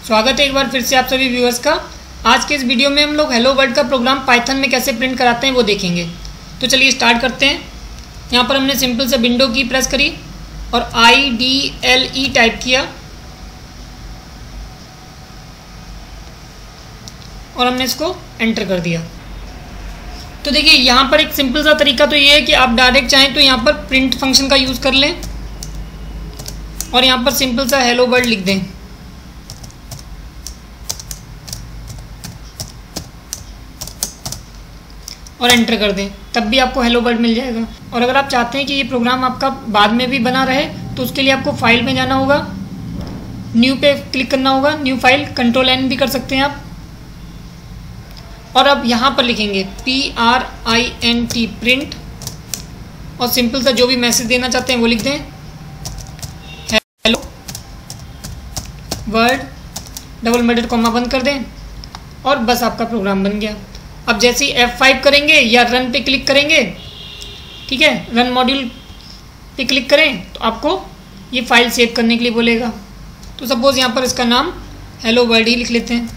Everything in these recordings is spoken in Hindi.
स्वागत है एक बार फिर से आप सभी व्यूअर्स का। आज के इस वीडियो में हम लोग हेलो वर्ल्ड का प्रोग्राम पाइथन में कैसे प्रिंट कराते हैं वो देखेंगे। तो चलिए स्टार्ट करते हैं। यहाँ पर हमने सिंपल से विंडो की प्रेस करी और IDLE टाइप किया और हमने इसको एंटर कर दिया। तो देखिए यहाँ पर एक सिंपल सा तरीका तो ये है कि आप डायरेक्ट चाहें तो यहाँ पर प्रिंट फंक्शन का यूज़ कर लें और यहाँ पर सिंपल सा हेलो वर्ल्ड लिख दें। और एंटर कर दें, तब भी आपको हेलो वर्ल्ड मिल जाएगा। और अगर आप चाहते हैं कि ये प्रोग्राम आपका बाद में भी बना रहे तो उसके लिए आपको फाइल में जाना होगा, न्यू पे क्लिक करना होगा, न्यू फाइल, Ctrl+N भी कर सकते हैं आप। और अब यहाँ पर लिखेंगे PRINT प्रिंट और सिंपल सा जो भी मैसेज देना चाहते हैं वो लिख दें, हेलो वर्ल्ड, डबल मेडेड कॉमा बंद कर दें और बस आपका प्रोग्राम बन गया। अब जैसे ही F5 करेंगे या रन पे क्लिक करेंगे, ठीक है, रन मॉड्यूल पे क्लिक करें तो आपको ये फाइल सेव करने के लिए बोलेगा। तो सपोज यहाँ पर इसका नाम हेलो वर्ल्ड ही लिख लेते हैं।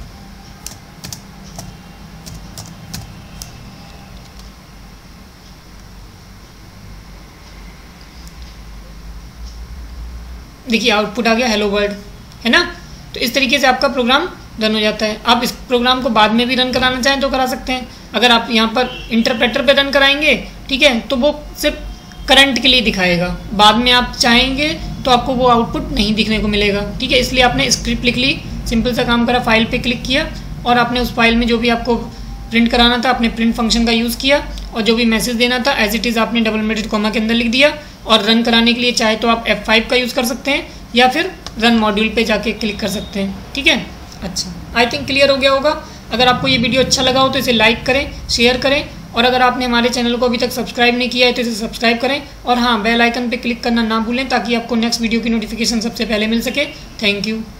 देखिए आउटपुट आ गया हेलो वर्ल्ड, है ना। तो इस तरीके से आपका प्रोग्राम रन हो जाता है। आप इस प्रोग्राम को बाद में भी रन कराना चाहें तो करा सकते हैं। अगर आप यहाँ पर इंटरप्रेटर पे रन कराएंगे, ठीक है, तो वो सिर्फ करंट के लिए दिखाएगा। बाद में आप चाहेंगे तो आपको वो आउटपुट नहीं दिखने को मिलेगा, ठीक है। इसलिए आपने स्क्रिप्ट लिख ली, सिंपल सा काम करा, फाइल पे क्लिक किया और आपने उस फाइल में जो भी आपको प्रिंट कराना था आपने प्रिंट फंक्शन का यूज़ किया और जो भी मैसेज देना था एज इट इज़ आपने डबल मेडेड कॉमा के अंदर लिख दिया। और रन कराने के लिए चाहे तो आप F5 का यूज़ कर सकते हैं या फिर रन मॉड्यूल पे जाके क्लिक कर सकते हैं, ठीक है। अच्छा, आई थिंक क्लियर हो गया होगा। अगर आपको ये वीडियो अच्छा लगा हो तो इसे लाइक करें, शेयर करें और अगर आपने हमारे चैनल को अभी तक सब्सक्राइब नहीं किया है तो इसे सब्सक्राइब करें और हाँ, बेल आइकन पे क्लिक करना ना भूलें ताकि आपको नेक्स्ट वीडियो की नोटिफिकेशन सबसे पहले मिल सके। Thank you.